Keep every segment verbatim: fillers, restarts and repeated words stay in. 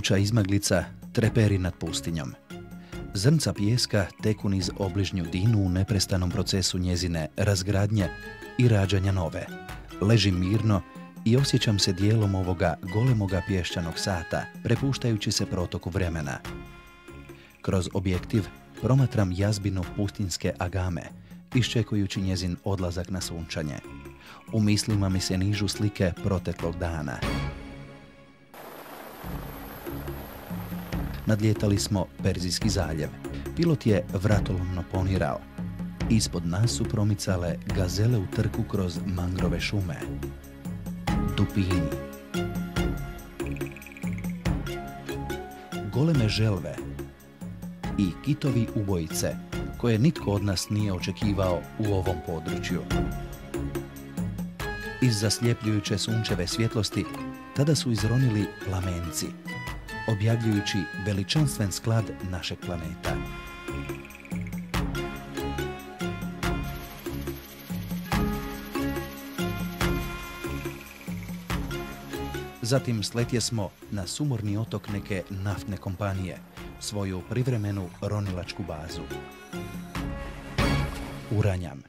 Kuća izmaglica treperi nad pustinjom. Zrnca pijeska teku niz obližnju Dinu u neprestanom procesu njezine razgradnje i rađanja nove. Ležim mirno i osjećam se dijelom ovoga golemoga pješčanog sata, prepuštajući se protoku vremena. Kroz objektiv promatram jazbinu pustinjske agame, iščekujući njezin odlazak na sunčanje. U mislima mi se nižu slike proteklog dana. Nadlijetali smo Perzijski zaljev. Pilot je vratolomno ponirao. Ispod nas su promicale gazele u trku kroz mangrove šume. Dupini. Goleme želve i kitovi ubojice koje nitko od nas nije očekivao u ovom području. Iz zasljepljujuće sunčeve svjetlosti tada su izronili plamenci, objavljujući veličanstven sklad našeg planeta. Zatim sletje smo na sumorni otok neke naftne kompanije, svoju privremenu ronilačku bazu. Uranjam.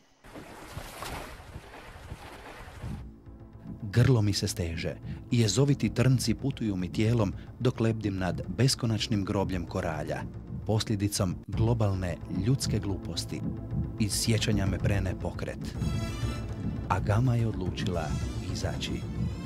Grlo mi se steže i jezoviti trnci putuju mi tijelom dok lebdim nad beskonačnim grobljem koralja, posljedicom globalne ljudske gluposti. Iz sjećanja me prene pokret. Agama je odlučila izaći.